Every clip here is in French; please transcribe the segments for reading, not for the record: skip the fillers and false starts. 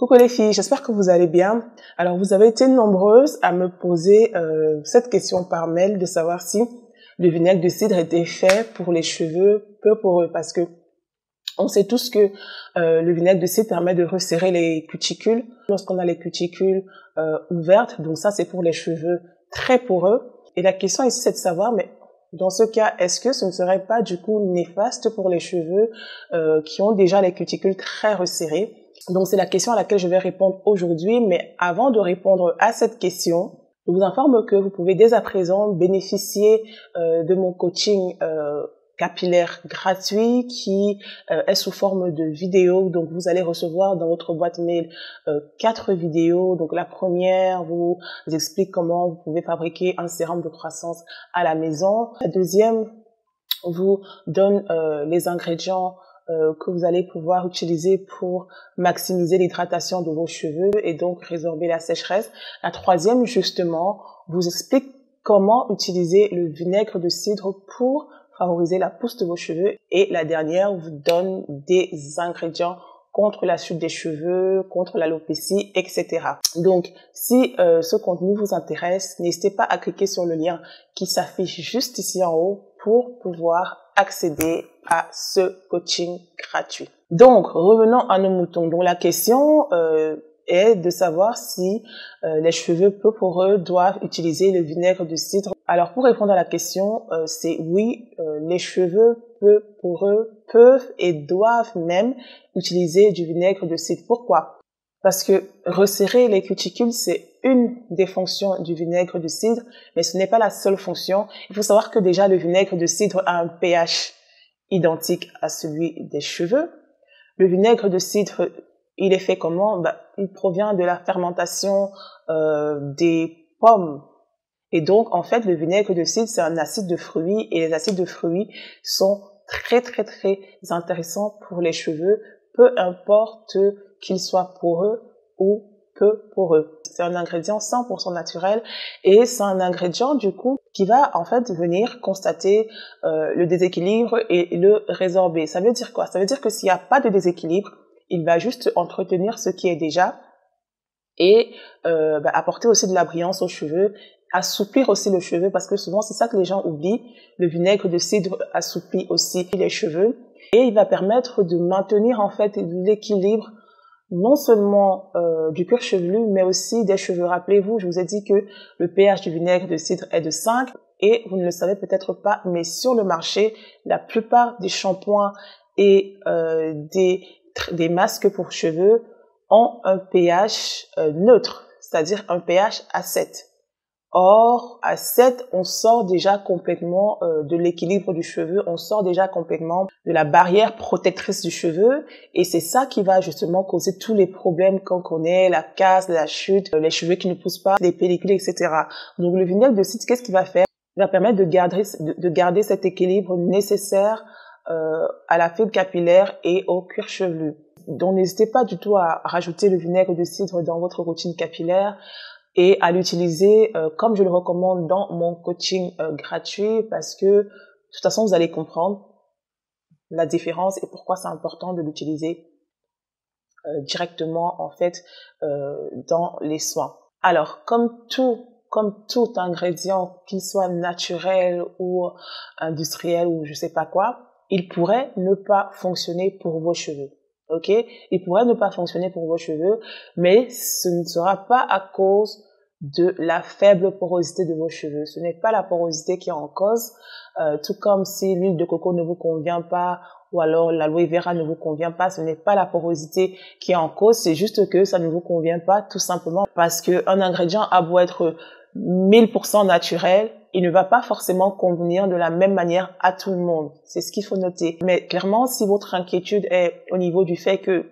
Coucou les filles, j'espère que vous allez bien. Alors vous avez été nombreuses à me poser cette question par mail de savoir si le vinaigre de cidre était fait pour les cheveux peu poreux, parce que on sait tous que le vinaigre de cidre permet de resserrer les cuticules lorsqu'on a les cuticules ouvertes. Donc ça, c'est pour les cheveux très poreux. Et la question ici, c'est de savoir, mais dans ce cas, est-ce que ce ne serait pas du coup néfaste pour les cheveux qui ont déjà les cuticules très resserrées? Donc c'est la question à laquelle je vais répondre aujourd'hui. Mais avant de répondre à cette question, je vous informe que vous pouvez dès à présent bénéficier de mon coaching capillaire gratuit qui est sous forme de vidéo. Donc vous allez recevoir dans votre boîte mail 4 vidéos. Donc la première vous explique comment vous pouvez fabriquer un sérum de croissance à la maison. La deuxième vous donne les ingrédients que vous allez pouvoir utiliser pour maximiser l'hydratation de vos cheveux et donc résorber la sécheresse. La troisième, justement, vous explique comment utiliser le vinaigre de cidre pour favoriser la pousse de vos cheveux. Et la dernière vous donne des ingrédients contre la chute des cheveux, contre l'alopécie, etc. Donc, si ce contenu vous intéresse, n'hésitez pas à cliquer sur le lien qui s'affiche juste ici en haut pour pouvoir accéder à ce coaching gratuit. Donc, revenons à nos moutons. Donc, la question est de savoir si les cheveux peu poreux doivent utiliser le vinaigre de cidre. Alors, pour répondre à la question, c'est oui, les cheveux peu poreux peuvent et doivent même utiliser du vinaigre de cidre. Pourquoi? Parce que resserrer les cuticules, c'est une des fonctions du vinaigre de cidre, mais ce n'est pas la seule fonction. Il faut savoir que déjà le vinaigre de cidre a un pH identique à celui des cheveux. Le vinaigre de cidre, il est fait comment? Il provient de la fermentation des pommes. Et donc, en fait, le vinaigre de cidre, c'est un acide de fruits, et les acides de fruits sont très intéressants pour les cheveux, peu importe qu'ils soient poreux ou peu poreux. C'est un ingrédient 100% naturel et c'est un ingrédient du coup qui va en fait venir constater le déséquilibre et le résorber. Ça veut dire quoi? Ça veut dire que s'il n'y a pas de déséquilibre, il va juste entretenir ce qui est déjà et apporter aussi de la brillance aux cheveux, assouplir aussi le cheveu, parce que souvent c'est ça que les gens oublient. Le vinaigre de cidre assouplit aussi les cheveux et il va permettre de maintenir en fait l'équilibre non seulement du cuir chevelu, mais aussi des cheveux. Rappelez-vous, je vous ai dit que le pH du vinaigre de cidre est de 5 et vous ne le savez peut-être pas, mais sur le marché, la plupart des shampoings et des masques pour cheveux ont un pH neutre, c'est-à-dire un pH à 7. Or, à 7, on sort déjà complètement de l'équilibre du cheveu, on sort déjà complètement de la barrière protectrice du cheveu et c'est ça qui va justement causer tous les problèmes qu'on connaît, la casse, la chute, les cheveux qui ne poussent pas, les pellicules, etc. Donc le vinaigre de cidre, qu'est-ce qu'il va faire? Il va permettre de garder cet équilibre nécessaire à la fibre capillaire et au cuir chevelu. Donc n'hésitez pas du tout à rajouter le vinaigre de cidre dans votre routine capillaire et à l'utiliser comme je le recommande dans mon coaching gratuit, parce que de toute façon vous allez comprendre la différence et pourquoi c'est important de l'utiliser directement en fait dans les soins. Alors comme tout ingrédient, qu'il soit naturel ou industriel ou je sais pas quoi, il pourrait ne pas fonctionner pour vos cheveux. Ok, il pourrait ne pas fonctionner pour vos cheveux, mais ce ne sera pas à cause de la faible porosité de vos cheveux. Ce n'est pas la porosité qui est en cause, tout comme si l'huile de coco ne vous convient pas ou alors l'aloe vera ne vous convient pas, ce n'est pas la porosité qui est en cause, c'est juste que ça ne vous convient pas tout simplement parce que un ingrédient a beau être 1000% naturel, il ne va pas forcément convenir de la même manière à tout le monde. C'est ce qu'il faut noter. Mais clairement, si votre inquiétude est au niveau du fait que,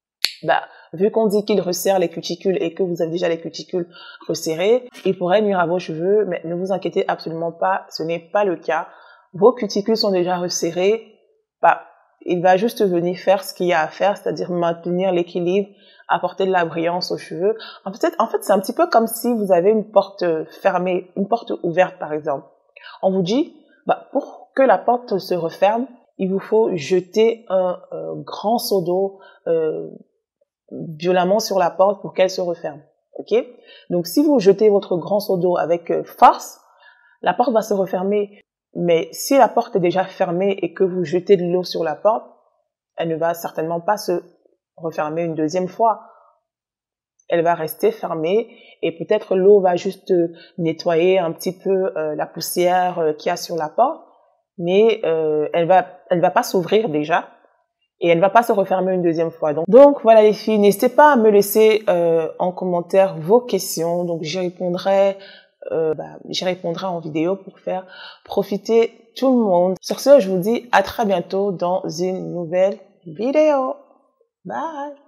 vu qu'on dit qu'il resserre les cuticules et que vous avez déjà les cuticules resserrées, il pourrait nuire à vos cheveux, mais ne vous inquiétez absolument pas, ce n'est pas le cas. Vos cuticules sont déjà resserrées, il va juste venir faire ce qu'il y a à faire, c'est-à-dire maintenir l'équilibre, apporter de la brillance aux cheveux. En fait, c'est un petit peu comme si vous avez une porte fermée, une porte ouverte par exemple. On vous dit, pour que la porte se referme, il vous faut jeter un grand seau d'eau violemment sur la porte pour qu'elle se referme. Ok? Donc, si vous jetez votre grand seau d'eau avec force, la porte va se refermer. Mais si la porte est déjà fermée et que vous jetez de l'eau sur la porte, elle ne va certainement pas se refermer une deuxième fois. Elle va rester fermée et peut-être l'eau va juste nettoyer un petit peu la poussière qu'il y a sur la porte, mais elle va pas s'ouvrir déjà. Et elle ne va pas se refermer une deuxième fois. Donc voilà les filles, n'hésitez pas à me laisser en commentaire vos questions. Donc j'y répondrai en vidéo pour faire profiter tout le monde. Sur ce, je vous dis à très bientôt dans une nouvelle vidéo. Bye!